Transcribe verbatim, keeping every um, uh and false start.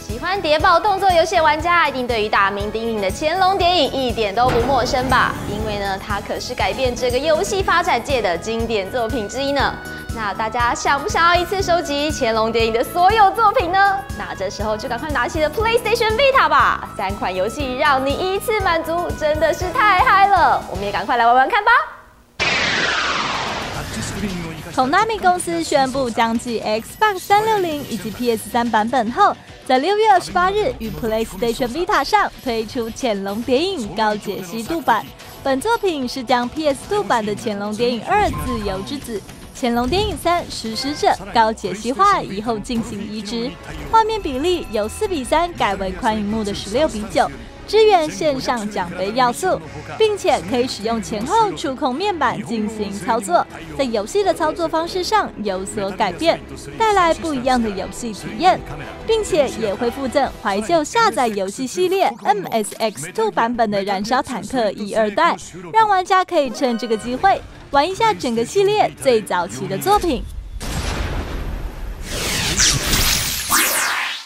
喜欢谍报动作游戏的玩家，一定对于大名鼎鼎的乾隆谍影一点都不陌生吧？因为呢，它可是改变这个游戏发展界的经典作品之一呢。那大家想不想要一次收集乾隆谍影的所有作品呢？那这时候就赶快拿起了 PlayStation Vita 吧，三款游戏让你一次满足，真的是太嗨了！我们也赶快来玩玩看吧。 Konami 公司宣布将继 Xbox 三六零以及 P S 三版本后，在六月二十八日于 PlayStation Vita 上推出《潜龙谍影》高解析度版。本作品是将 P S 二 版的《潜龙谍影二：自由之子》、《潜龙谍影三：实施者》高解析化以后进行移植，画面比例由四比三改为宽荧幕的十六比九。支援线上奖杯要素，并且可以使用前后触控面板进行操作，在游戏的操作方式上有所改变，带来不一样的游戏体验，并且也会附赠怀旧下载游戏系列 M S X 二 版本的燃烧坦克一二代，让玩家可以趁这个机会玩一下整个系列最早期的作品。